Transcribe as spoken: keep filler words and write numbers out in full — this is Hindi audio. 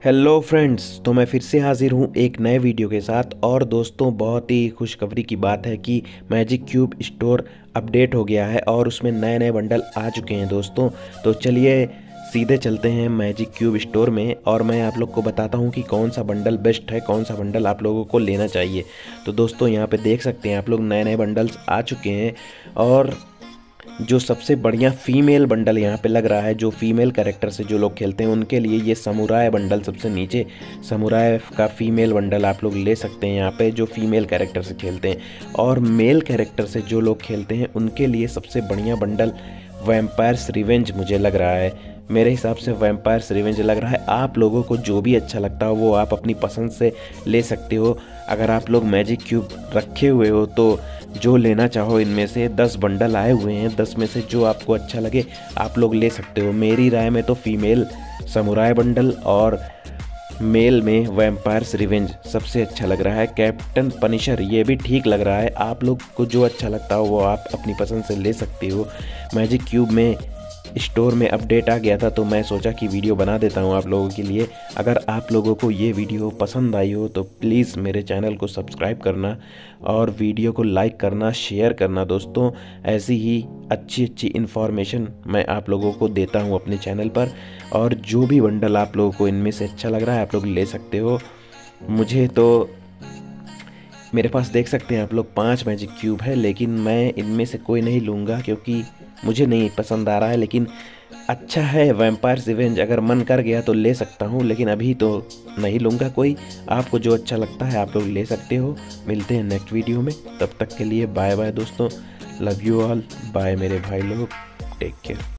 हेलो फ्रेंड्स, तो मैं फिर से हाजिर हूँ एक नए वीडियो के साथ। और दोस्तों, बहुत ही खुशखबरी की बात है कि मैजिक क्यूब स्टोर अपडेट हो गया है और उसमें नए नए बंडल आ चुके हैं दोस्तों। तो चलिए सीधे चलते हैं मैजिक क्यूब स्टोर में और मैं आप लोग को बताता हूँ कि कौन सा बंडल बेस्ट है, कौन सा बंडल आप लोगों को लेना चाहिए। तो दोस्तों, यहाँ पे देख सकते हैं आप लोग नए नए बंडल्स आ चुके हैं। और जो सबसे बढ़िया फीमेल बंडल यहाँ पे लग रहा है, जो फीमेल कैरेक्टर से जो लोग खेलते हैं उनके लिए ये समुराय बंडल सबसे नीचे। समुराय का फीमेल बंडल आप लोग ले सकते हैं यहाँ पे, जो फीमेल कैरेक्टर से खेलते हैं। और मेल कैरेक्टर से जो लोग खेलते हैं उनके लिए सबसे बढ़िया बंडल वैम्पायर्स रिवेंज मुझे लग रहा है। मेरे हिसाब से वैम्पायर्स रिवेंज लग रहा है। आप लोगों को जो भी अच्छा लगता हो वो आप अपनी पसंद से ले सकते हो। अगर आप लोग मैजिक क्यूब रखे हुए हो तो जो लेना चाहो इनमें से दस बंडल आए हुए हैं, दस में से जो आपको अच्छा लगे आप लोग ले सकते हो। मेरी राय में तो फीमेल समुराय बंडल और मेल में वैम्पायर्स रिवेंज सबसे अच्छा लग रहा है। कैप्टन पनिशर ये भी ठीक लग रहा है। आप लोग को जो अच्छा लगता हो वो आप अपनी पसंद से ले सकते हो। मैजिक क्यूब में स्टोर में अपडेट आ गया था तो मैं सोचा कि वीडियो बना देता हूँ आप लोगों के लिए। अगर आप लोगों को ये वीडियो पसंद आई हो तो प्लीज़ मेरे चैनल को सब्सक्राइब करना और वीडियो को लाइक करना, शेयर करना दोस्तों। ऐसी ही अच्छी अच्छी इन्फॉर्मेशन मैं आप लोगों को देता हूँ अपने चैनल पर। और जो भी बंडल आप लोगों को इनमें से अच्छा लग रहा है आप लोग ले सकते हो। मुझे तो मेरे पास देख सकते हैं आप लोग पांच मैजिक क्यूब है, लेकिन मैं इनमें से कोई नहीं लूँगा क्योंकि मुझे नहीं पसंद आ रहा है। लेकिन अच्छा है वैम्पायर्स रिवेंज, अगर मन कर गया तो ले सकता हूँ, लेकिन अभी तो नहीं लूँगा कोई। आपको जो अच्छा लगता है आप लोग ले सकते हो। मिलते हैं नेक्स्ट वीडियो में, तब तक के लिए बाय बाय दोस्तों। लव यू ऑल, बाय मेरे भाई लोग, टेक केयर।